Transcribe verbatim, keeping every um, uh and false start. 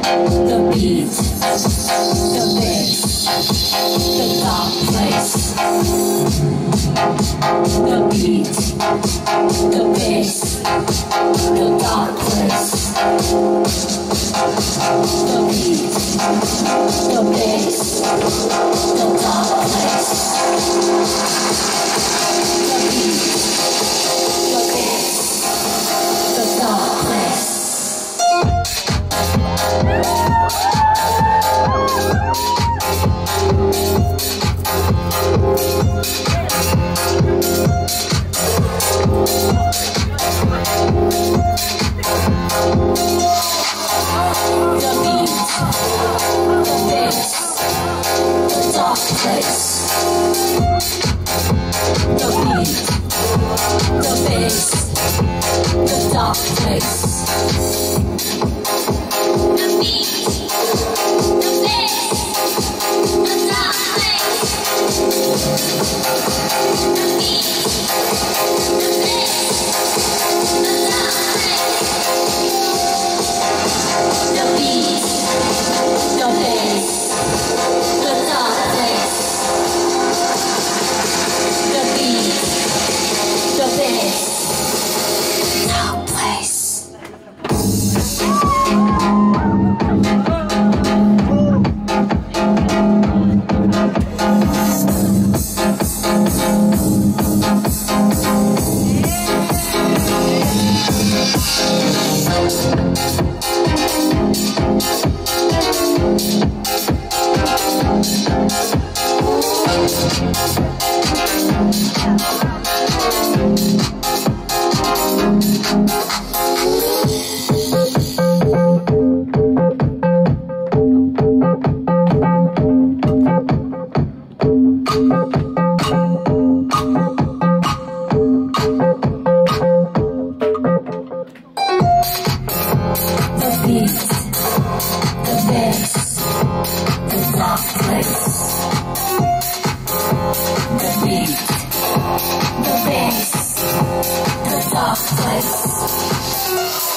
The beat, the bass, the dark place. The beat, the bass, the dark place. The beat, the bass, the dark place. The beat, the bass, the dark place. The bass, the dark place.